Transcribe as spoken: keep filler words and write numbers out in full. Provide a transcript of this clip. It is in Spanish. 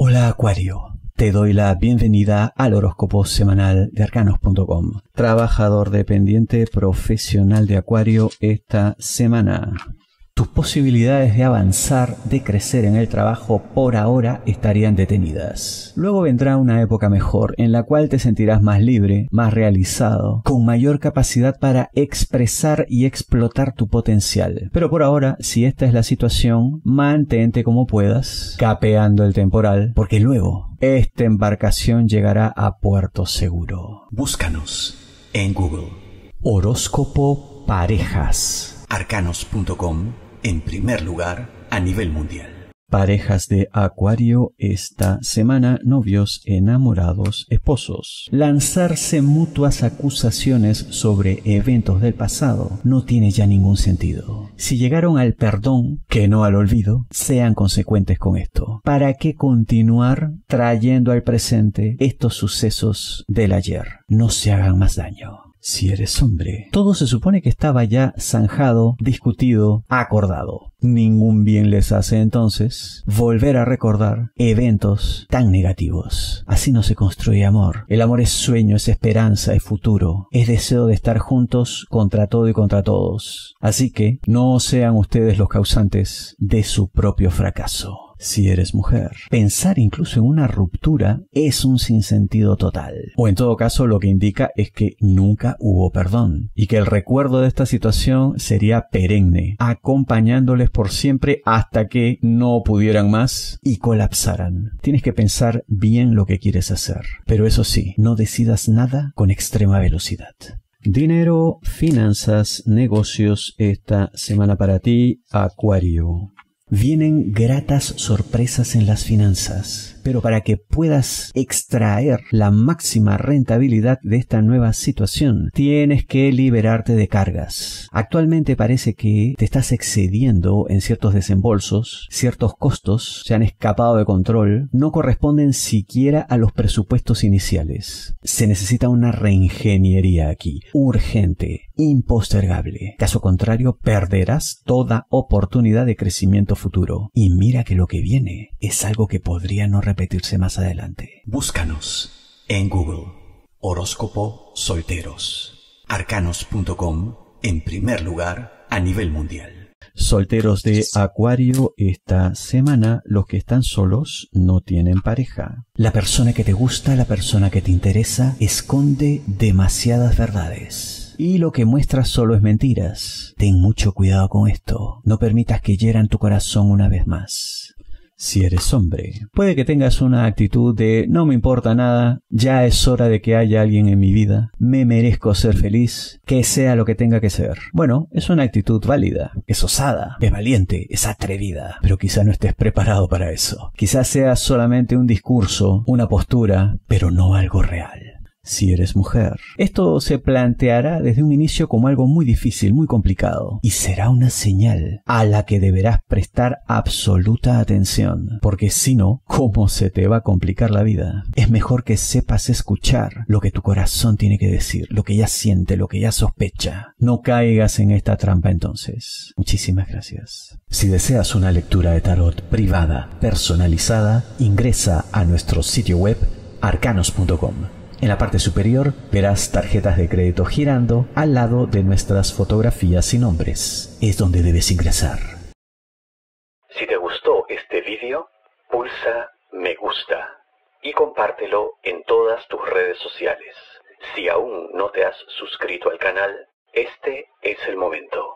Hola Acuario, te doy la bienvenida al horóscopo semanal de arcanos punto com. Trabajador dependiente profesional de Acuario esta semana. Tus posibilidades de avanzar, de crecer en el trabajo por ahora estarían detenidas. Luego vendrá una época mejor en la cual te sentirás más libre, más realizado, con mayor capacidad para expresar y explotar tu potencial. Pero por ahora, si esta es la situación, mantente como puedas, capeando el temporal, porque luego esta embarcación llegará a puerto seguro. Búscanos en Google. Horóscopo Parejas. arcanos punto com, en primer lugar a nivel mundial. Parejas de Acuario esta semana, novios, enamorados, esposos. Lanzarse mutuas acusaciones sobre eventos del pasado no tiene ya ningún sentido. Si llegaron al perdón, que no al olvido, sean consecuentes con esto. ¿Para qué continuar trayendo al presente estos sucesos del ayer? No se hagan más daño. Si eres hombre, todo se supone que estaba ya zanjado, discutido, acordado. Ningún bien les hace entonces volver a recordar eventos tan negativos. Así no se construye amor. El amor es sueño, es esperanza, es futuro. Es deseo de estar juntos contra todo y contra todos. Así que no sean ustedes los causantes de su propio fracaso. Si eres mujer, pensar incluso en una ruptura es un sinsentido total. O en todo caso lo que indica es que nunca hubo perdón y que el recuerdo de esta situación sería perenne, acompañándoles por siempre hasta que no pudieran más y colapsaran. Tienes que pensar bien lo que quieres hacer, pero eso sí, no decidas nada con extrema velocidad. Dinero, finanzas, negocios esta semana para ti, Acuario. Vienen gratas sorpresas en las finanzas, pero para que puedas extraer la máxima rentabilidad de esta nueva situación, tienes que liberarte de cargas. Actualmente parece que te estás excediendo en ciertos desembolsos, ciertos costos se han escapado de control, no corresponden siquiera a los presupuestos iniciales. Se necesita una reingeniería aquí, urgente, impostergable. Caso contrario, perderás toda oportunidad de crecimiento futuro. Y mira que lo que viene es algo que podría no repetirse más adelante. Búscanos en Google. Horóscopo Solteros. arcanos punto com, en primer lugar a nivel mundial. Solteros de Acuario esta semana, los que están solos no tienen pareja. La persona que te gusta, la persona que te interesa, esconde demasiadas verdades. Y lo que muestra solo es mentiras. Ten mucho cuidado con esto. No permitas que hieran tu corazón una vez más. Si eres hombre, puede que tengas una actitud de no me importa nada, ya es hora de que haya alguien en mi vida, me merezco ser feliz, que sea lo que tenga que ser. Bueno, es una actitud válida, es osada, es valiente, es atrevida, pero quizá no estés preparado para eso. Quizás sea solamente un discurso, una postura, pero no algo real. Si eres mujer, esto se planteará desde un inicio como algo muy difícil, muy complicado, y será una señal a la que deberás prestar absoluta atención, porque si no, ¿cómo se te va a complicar la vida? Es mejor que sepas escuchar lo que tu corazón tiene que decir, lo que ya siente, lo que ya sospecha. No caigas en esta trampa entonces. Muchísimas gracias. Si deseas una lectura de tarot privada, personalizada, ingresa a nuestro sitio web arcanos punto com. En la parte superior verás tarjetas de crédito girando al lado de nuestras fotografías y nombres. Es donde debes ingresar. Si te gustó este vídeo, pulsa me gusta y compártelo en todas tus redes sociales. Si aún no te has suscrito al canal, este es el momento.